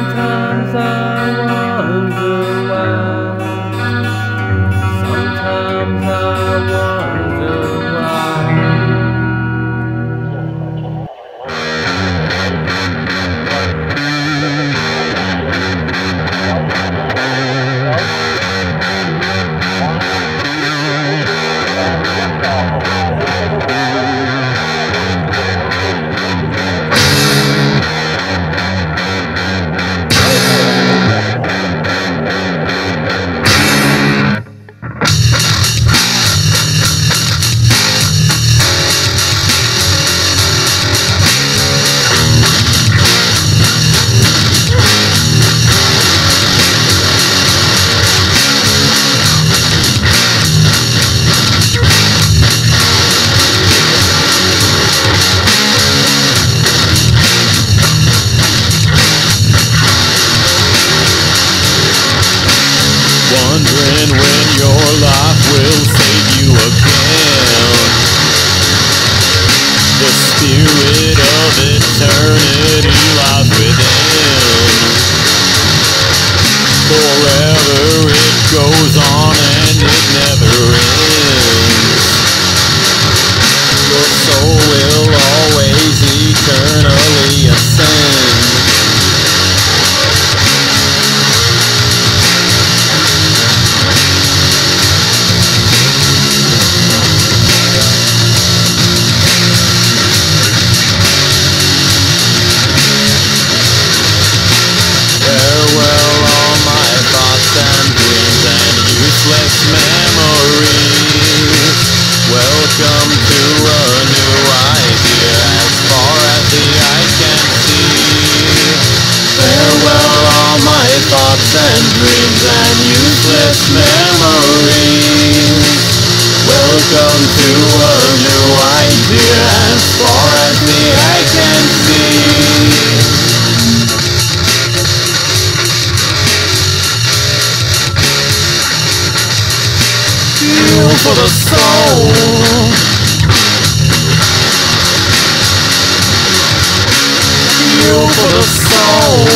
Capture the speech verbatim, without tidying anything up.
Sometimes I wonder why. Sometimes I wonder why. Wondering when your life will save you again. The spirit of eternity lies within. Forever it goes on and it never ends. Your soul will always eternally ascend. Memories. Welcome to a new idea as far as the eye can see. Farewell all my thoughts and dreams and useless memories. Welcome to a new idea as far as the eye can see. Fuel for the soul. Fuel for the soul.